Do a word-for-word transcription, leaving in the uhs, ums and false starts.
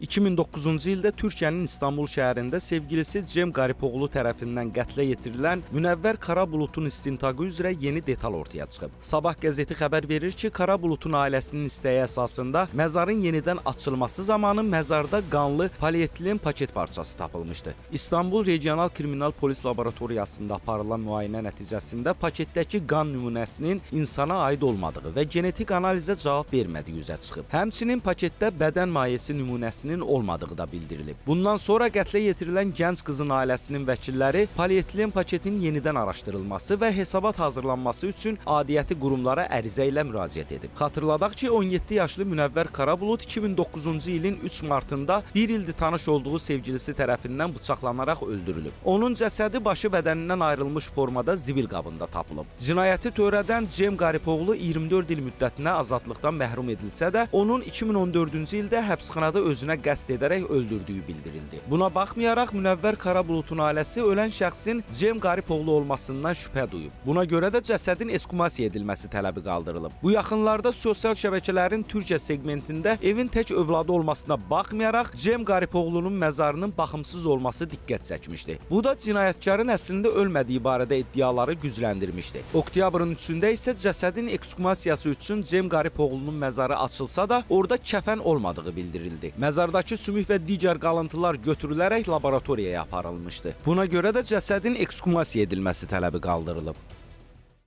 iki min doqquzuncu ildə Türkiyənin İstanbul şəhərində sevgilisi Cem Qaripoğlu tərəfindən qətlə yetirilən Münəvvər Karabulutun istintaqı üzrə yeni detal ortaya çıxıb. Sabah qəzeti xəbər verir ki, Karabulutun ailəsinin istəyi əsasında məzarın yenidən açılması zamanı məzarda qanlı polietilen paket parçası tapılmışdı. İstanbul Regional Kriminal Polis Laboratoriyasında aparılan müayinə nəticəsində paketdəki qan nümunəsinin insana aid olmadığı və genetik analizə cavab vermədiyi üzə çıxıb. Həmçinin paketdə bədən mayesi nümunəsinin olmadığı da bildirilib. Bundan sonra qətlə yetirilən gənc qızın ailəsinin vəkilləri polietilen paketin yenidən araşdırılması və hesabat hazırlanması üçün adiyyəti qurumlara ərizə ilə müraciət edib. Xatırladaq ki, on yeddi yaşlı Münəvvər Karabulut iki min doqquzuncu ilin üç martında bir ildir tanış olduğu sevgilisi tərəfindən bıçaqlanaraq öldürülüb. Onun cəsədi başı bədənindən ayrılmış formada zibil qabında tapılıb. Cinayəti törədən Cem Qaripoğlu iyirmi dörd il müddətinə azadlıqdan məhrum edilsə də, onun iki min on dördüncü ildə həbsxanada özünə qəsd edərək öldürdüyü bildirildi. Buna baxmayaraq Münəvvər Karabulutun ailəsi ölən şəxsin Cem Qaripoğlu olmasından şübhə duyub. Buna görə də cəsədin ekskumasiya edilməsi tələbi qaldırılıb. Bu yaxınlarda sosial şəbəkələrin Türkiyə segmentində evin tək övladı olmasına baxmayaraq Cem Qaripoğlunun məzarının baxımsız olması diqqət çəkmişdi. Bu da cinayətkarın əslində ölmədiyi barədə iddiaları gücləndirmişdi. Oktyabrın üçündə isə cəsədin ekskumasiyası üçün Cem Qaripoğlunun məzarı açılsa da orada kəfən olmadığı bildirildi. Məzardakı sümük və digər qalıntılar götürülərək laboratoriyaya aparılmışdı. Buna görə də cəsədin ekskumasiya edilməsi tələbi qaldırılıb.